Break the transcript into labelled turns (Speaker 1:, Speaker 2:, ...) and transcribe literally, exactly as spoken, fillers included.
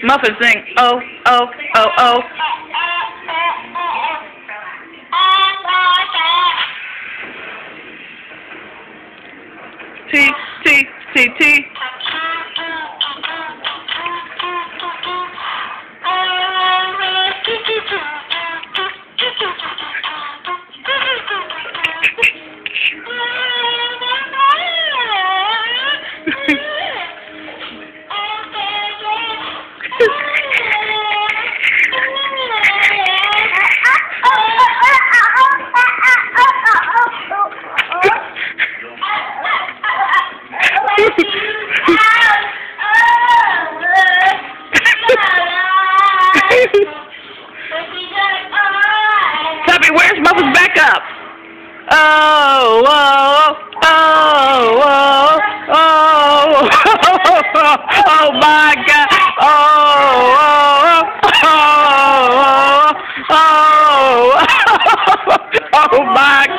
Speaker 1: Muffin sing, oh, oh, oh, oh. T, T, T, T. Tubby, where's Muffin's back up? Oh, whoa, oh, whoa, oh, oh my God, oh, oh, oh, oh, oh my